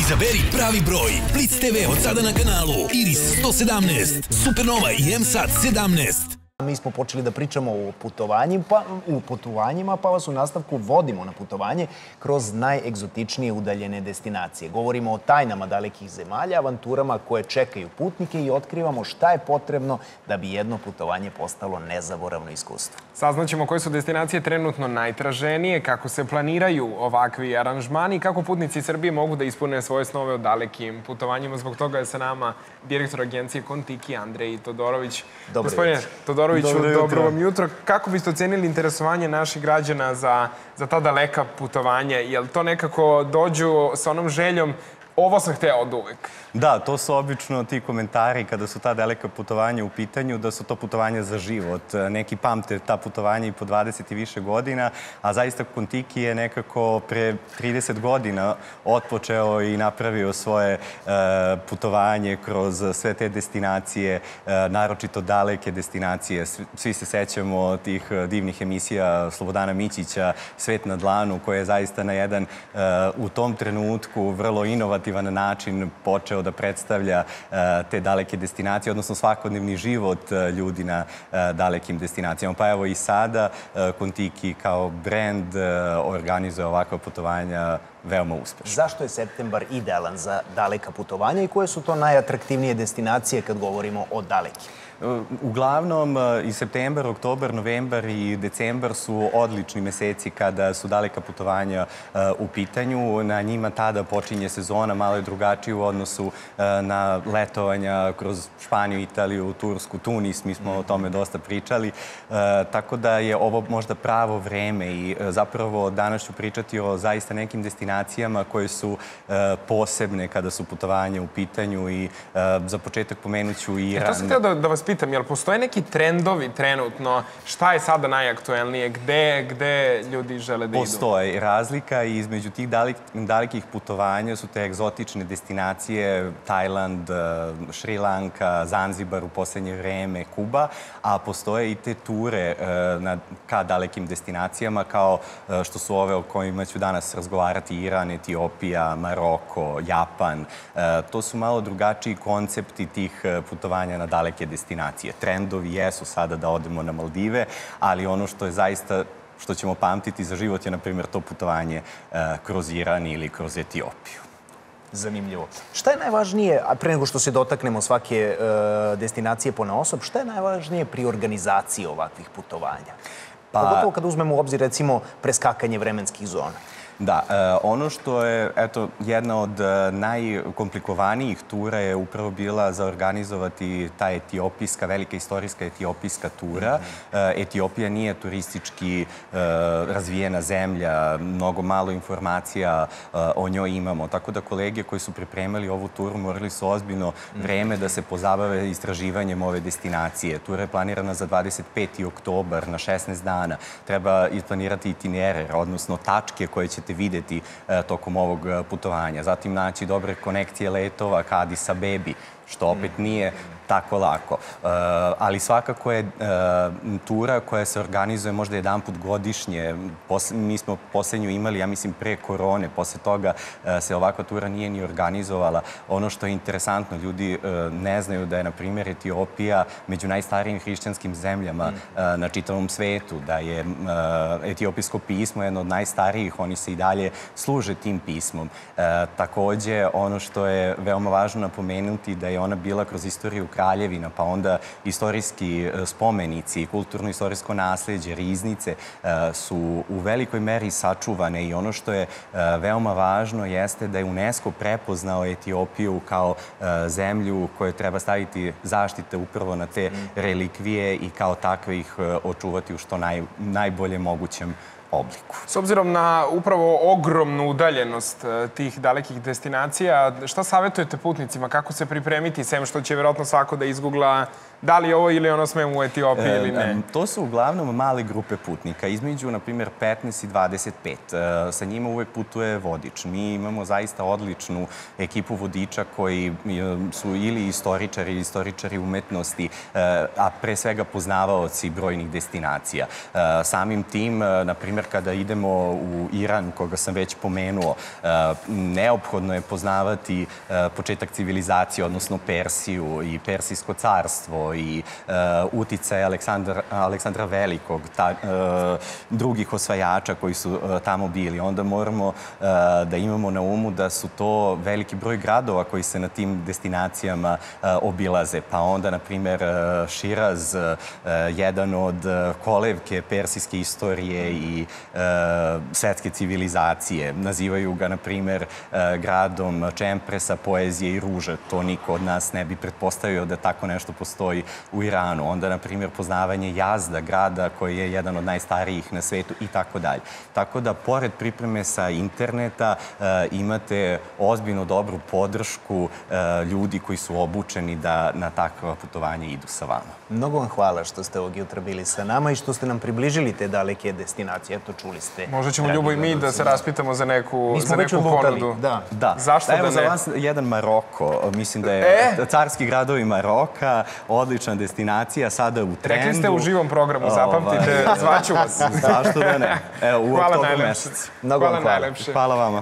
Izaberi pravi broj. Blitz TV od sada na kanalu Iris 117, Supernova i M-Sat 17. Mi smo počeli da pričamo o putovanjima, pa vas u nastavku vodimo na putovanje kroz najegzotičnije udaljene destinacije. Govorimo o tajnama dalekih zemalja, avanturama koje čekaju putnike i otkrivamo šta je potrebno da bi jedno putovanje postalo nezaboravno iskustvo. Saznaćemo koje su destinacije trenutno najtraženije, kako se planiraju ovakvi aranžmani i kako putnici Srbije mogu da ispune svoje snove o dalekim putovanjima. Zbog toga je sa nama direktor agencije Kontiki Andrej Todorović. Gospodine Todoroviću, dobro vam jutro. Kako biste ocenili interesovanje naših građana za ta daleka putovanja? Je li to nekako dođu sa onom željom ovo sam hteo od uvek? Da, to su obično ti komentari kada su ta daleka putovanja u pitanju, da su to putovanja za život. Neki pamte ta putovanja i po 20 i više godina, a zaista Kontiki je nekako pre 30 godina otpočeo i napravio svoje putovanje kroz sve te destinacije, naročito daleke destinacije. Svi se sećamo tih divnih emisija Slobodana Mićića, Svet na dlanu, koji je zaista na jedan u tom trenutku vrlo inovativan način počeo da predstavlja te daleke destinacije, odnosno svakodnevni život ljudi na dalekim destinacijama. Pa evo i sada Kontiki kao brend organizuje ovakva putovanja veoma uspešno. Zašto je septembar idealan za daleka putovanja i koje su to najatraktivnije destinacije kad govorimo o dalekim? Uglavnom, i septembar, oktobar, novembar i decembar su odlični meseci kada su daleka putovanja u pitanju. Na njima tada počinje sezona, malo je drugačiji u odnosu na letovanja kroz Španiju, Italiju, Tursku, Tunis. Mi smo o tome dosta pričali. Tako da je ovo možda pravo vreme i zapravo danas ću pričati o zaista nekim destinacijama koje su posebne kada su putovanja u pitanju i za početak pomenut ću i Iran. To sam htio da vas pitam, jel postoje neki trendovi trenutno? Šta je sada najaktuelnije? Gde ljudi žele da idu? Postoje. Razlika između tih dalekih putovanja su te egzotične destinacije, Tajland, Šri Lanka, Zanzibar u poslednje vreme, Kuba, a postoje i te ture ka dalekim destinacijama kao što su ove o kojima ću danas razgovarati, Iran, Etiopija, Maroko, Japan. To su malo drugačiji koncepti tih putovanja na daleke destinacije. Trendovi jesu sada da odemo na Maldive, ali ono što je zaista, što ćemo pamtiti za život je, na primjer, to putovanje kroz Iran ili kroz Etiopiju. Zanimljivo. Šta je najvažnije, a pre nego što se dotaknemo svake destinacije ponaosob, šta je najvažnije pri organizaciji ovakvih putovanja? Pogotovo kada uzmemo u obzir, recimo, preskakanje vremenskih zona. Da, ono što je, eto, jedna od najkomplikovanijih tura je upravo bila za organizovati ta etiopijska, velika istorijska etiopijska tura. Etiopija nije turistički razvijena zemlja, mnogo malo informacija o njoj imamo. Tako da kolege koji su pripremali ovu turu morali su ozbiljno vreme da se pozabave istraživanjem ove destinacije. Tura je planirana za 25. oktobar na 16 dana. Treba isplanirati itinerar, odnosno tačke koje ćete videti tokom ovog putovanja. Zatim naći dobre konekcije letova ka Adis Abebi, što opet nije tako lako. Ali svakako je tura koja se organizuje možda jedanput godišnje. Mi smo poslednju imali, ja mislim, pre korone. Posle toga se ovakva tura nije ni organizovala. Ono što je interesantno, ljudi ne znaju da je, na primjer, Etiopija među najstarijim hrišćanskim zemljama na čitavom svetu, da je etiopijsko pismo jedno od najstarijih, oni se i dalje služe tim pismom. Takođe, ono što je veoma važno napomenuti da je ona bila kroz istoriju kraljevina, pa onda istorijski spomenici, kulturno-istorijsko nasleđe, riznice su u velikoj meri sačuvane i ono što je veoma važno jeste da je UNESCO prepoznao Etiopiju kao zemlju koju treba staviti zaštite upravo na te relikvije i kao takve ih očuvati u što najbolje mogućem obliku. S obzirom na upravo ogromnu udaljenost tih dalekih destinacija, šta savjetujete putnicima? Kako se pripremiti, sem što će vjerojatno svako da izgoogla da li ovo ili ono smem u Etiopiji ili ne? To su uglavnom male grupe putnika, između, na primjer, 15 i 25. Sa njima uvek putuje vodič. Mi imamo zaista odličnu ekipu vodiča koji su ili istoričari umetnosti, a pre svega poznavaoci brojnih destinacija. Samim tim, na primjer, primjer, kada idemo u Iran, koga sam već pomenuo, neophodno je poznavati početak civilizacije, odnosno Persiju i Persijsko carstvo i uticaj Aleksandra Velikog, drugih osvajača koji su tamo bili. Onda moramo da imamo na umu da su to veliki broj gradova koji se na tim destinacijama obilaze. Pa onda, na primjer, Širaz, jedan od kolevke persijske istorije i svetske civilizacije. Nazivaju ga, na primjer, gradom čempresa, poezije i ruže. To niko od nas ne bi pretpostavio da tako nešto postoji u Iranu. Onda, na primjer, poznavanje Jazda, grada koji je jedan od najstarijih na svetu i tako dalje. Tako da, pored pripreme sa interneta, imate ozbiljno dobru podršku ljudi koji su obučeni da na takva putovanja idu sa vama. Mnogo vam hvala što ste ovog jutra bili sa nama i što ste nam približili te daleke destinacije. Eto, čuli ste. Možda ćemo, Ljubo, i mi da se raspitamo za neku ponudu. Da. Zašto da ne? Evo za vas jedan Maroko. Mislim da je carski gradovi Maroka, odlična destinacija, sada u trendu. Rekli ste u živom programu, zapamtite, zvaću vas. Zašto da ne? Evo, u oktobru mesecu. Mnogo vam hvala. Najlepše. Hvala vama.